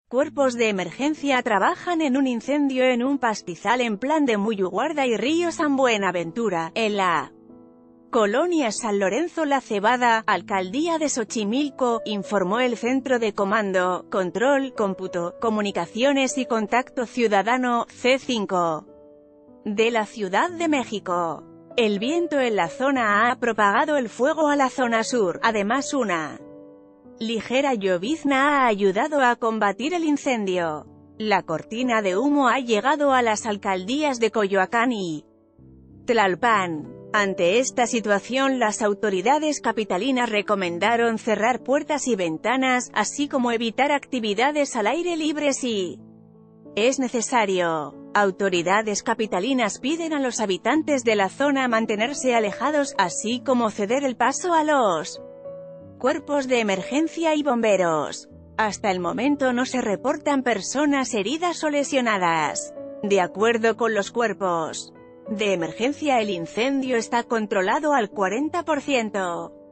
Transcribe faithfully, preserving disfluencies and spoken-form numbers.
Cuerpos de emergencia trabajan en un incendio en un pastizal en plan de Muyuguarda y Río San Buenaventura, en la colonia San Lorenzo La Cebada, alcaldía de Xochimilco, informó el Centro de Comando, Control, Cómputo, Comunicaciones y Contacto Ciudadano, C cinco, de la Ciudad de México. El viento en la zona ha propagado el fuego a la zona sur, además una ligera llovizna ha ayudado a combatir el incendio. La cortina de humo ha llegado a las alcaldías de Coyoacán y Tlalpan. Ante esta situación, las autoridades capitalinas recomendaron cerrar puertas y ventanas, así como evitar actividades al aire libre si es necesario. Autoridades capitalinas piden a los habitantes de la zona mantenerse alejados, así como ceder el paso a los cuerpos de emergencia y bomberos. Hasta el momento no se reportan personas heridas o lesionadas. De acuerdo con los cuerpos de emergencia, el incendio está controlado al cuarenta por ciento.